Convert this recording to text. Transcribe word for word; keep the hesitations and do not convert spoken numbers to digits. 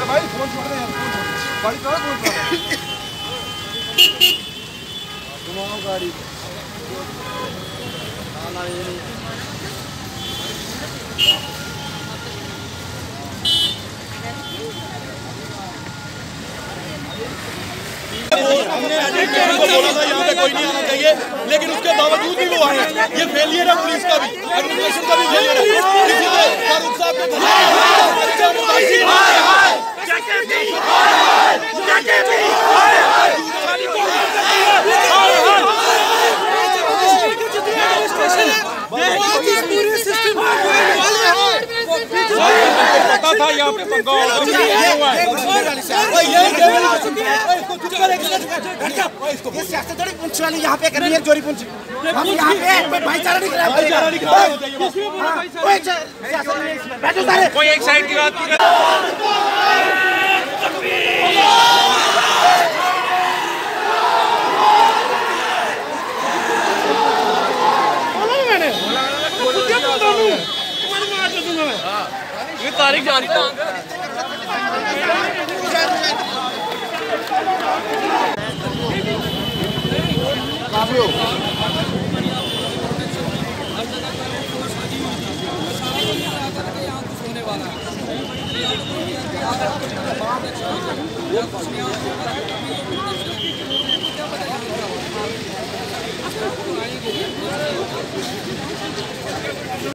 भाई फोन छोड़ दे यार, गाड़ी चला, फोन चला, घुमाओ गाड़ी। ना ना ये नहीं हमने उनको बोला था यहाँ पे कोई नहीं आना चाहिए, लेकिन उसके बावजूद भी वो आए। ये फेलियर है पुलिस का भी, एडमिनिस्ट्रेशन का भी फेलियर है। इसीलिए फारूक साहब के पता था यहाँ पे पंगा होगा। ये सियासत थोड़ी पूंछ वाली यहाँ पे करनी है, चोरी पूंछ। हम यहाँ पे भाईचारा नहीं करा, भाईचारा नहीं करा। कोई एक साइड की बात नहीं। ये तारीख जारी था। काफी हो होने वाला है।